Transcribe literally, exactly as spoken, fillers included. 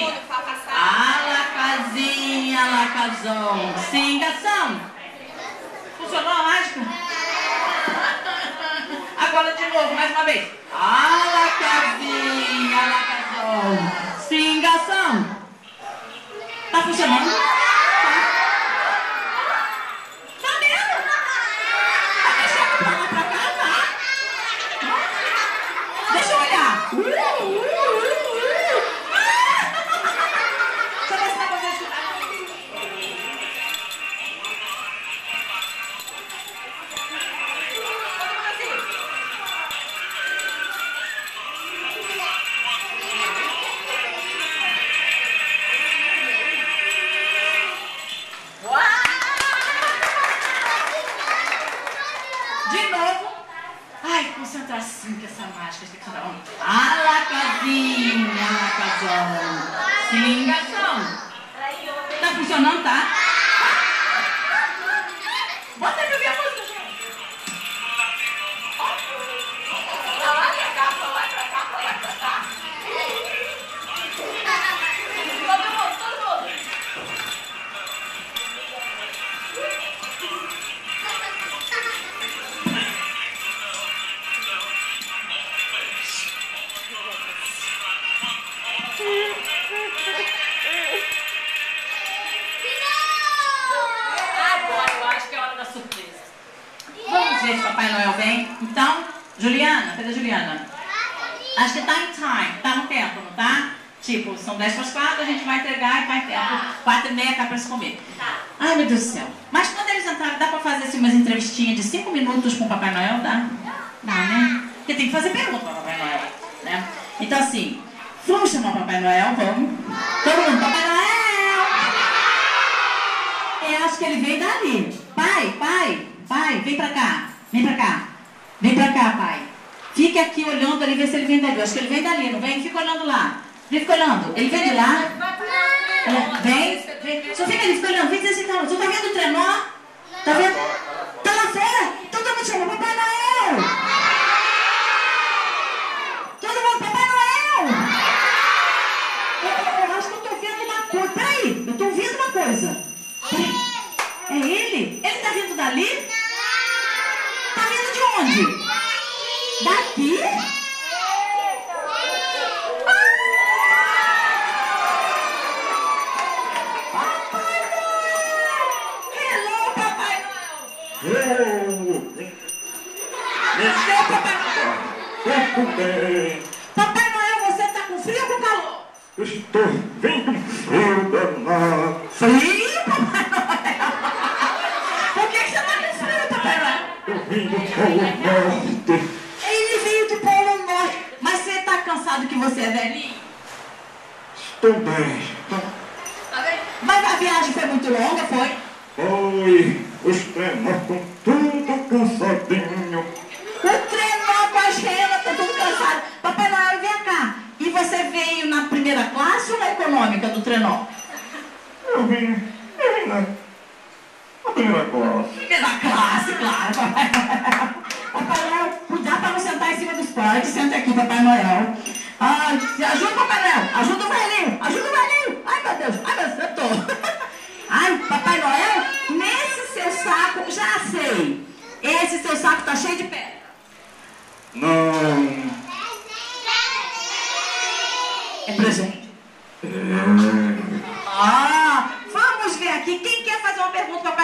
Alacazinha, alacazão. Singação. Funcionou a mágica? Agora de novo, mais uma vez. Alacazinha, alacazão. Singação. Tá funcionando? Tá vendo? Vai deixar a palma pra cá, tá? Deixa eu olhar. Uh, uh, uh, uh. Deixa eu ver se dá pra ver isso. De novo. Ai, concentração que essa mágica tem que dar. Alacazinha, alacazão. Singação. Tá funcionando, tá? Bota aí pra ver a música, gente. Pra lá, pra cá, pra lá, pra cá, pra lá, pra cá. Todo mundo, todo mundo. Agora eu acho que é hora da surpresa. Vamos ver se Papai Noel vem. Então, Juliana, cadê a Juliana? Acho que tá em time, tá no tempo, não tá? Tipo, são dez para as quatro, a gente vai entregar e tá em tempo. quatro e meia cá pra se comer. Ai, meu Deus do céu. Mas quando eles entrarem, dá pra fazer assim, umas entrevistinhas de cinco minutos com o Papai Noel? Dá? Dá, né? Porque tem que fazer pergunta para Papai Noel, né? Então assim, vamos chamar o Papai Noel, vamos? Todo mundo, Papai Noel! Eu acho que ele veio dali. Pai, pai, pai, vem pra cá. Vem pra cá. Vem pra cá, pai. Fique aqui olhando ali, vê se ele vem dali. Eu acho que ele vem dali, não vem? Fica olhando lá. Fica olhando. Ele vem de lá. É, vem, vem. Só fica ali, fica olhando. Vem dizer assim, tá, você tá vendo o trenó? Tá vendo? Tá lá fora? Todo mundo chama Papai Noel! Todo mundo, Papai Noel! Eu, eu, eu acho que eu tô vendo uma coisa. Peraí, eu tô ouvindo uma coisa. Peraí. É ele? Ele tá vindo dali? Tá vindo de onde? Daqui? Seu Papai Noel! Muito bem! Papai Noel, você tá com frio ou com calor? Eu estou vendo frio danado! Frio, Papai Noel? Por que, que você tá com frio, Papai Noel? Eu vim do Polo Norte! Ele veio do Polo Norte. Mas você tá cansado que você é velhinho? Estou bem! Tá bem? Mas a viagem foi muito longa, foi? Foi! Os treinos estão tudo cansadinho! O trenó com as renas, tá tudo cansado. Papai Noel, vem cá. E você veio na primeira classe ou na econômica do trenó? Eu vim, eu vim na, na primeira classe. Primeira classe, claro, Papai Noel. Papai Noel, cuidado para não sentar em cima dos pais. Senta aqui, Papai Noel. Ai, ajuda o Papai Noel, ajuda o velhinho, ajuda o velhinho. Ai, meu Deus, ai, meu Deus, eu tô. Ai, Papai Noel, nesse seu saco, já sei. Esse seu saco tá cheio de pedra. Não. É presente? É. Ah, vamos ver aqui. Quem quer fazer uma pergunta para